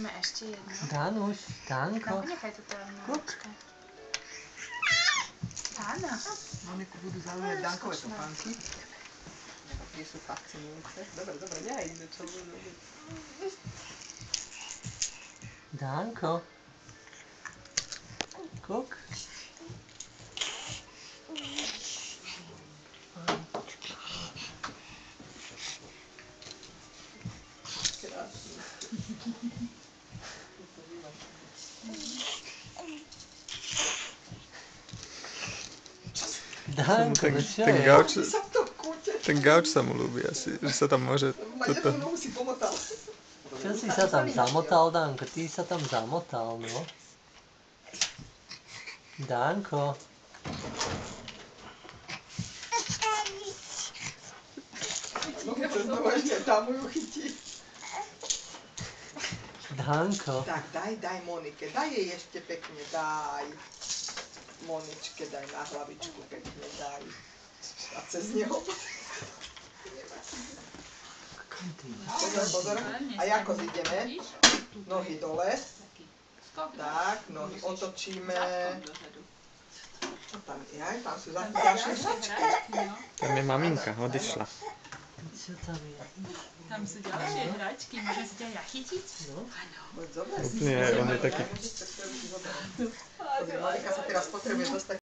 Musíme ešte jedno. Danuš, Danko. Nechaj to teda Monička. Áno. Moniku budú zaujímať Dankové topánky. Tie sú fascinujúce. Dobre, nehaj ide, čo budú robiť. Danko. Kuk. Danko, no čo je? Ten gauč sa mu ľúbi asi, že sa tam môže... Jednu nohu si pomotal. Čo si sa tam zamotal, Danko? Ty sa tam zamotal, no. Danko. No keď sa znova ešte tam ju chytí. Danko. Tak, daj Monike, daj jej ešte pekne, daj. Moničke daj na hlavičku pekne, daj. A cez neho. Pozor. A ako ideme? Nohy dole. Tak, nohy otočíme. Čo tam je? Tam sú ďalšie hračky. Tam je maminka, odišla. Čo tam je? Tam sú ďalšie hračky, môžem si ťa ja chytiť? No. Dobre, Nie, on je taký... Monika sa teraz potrebuje dostať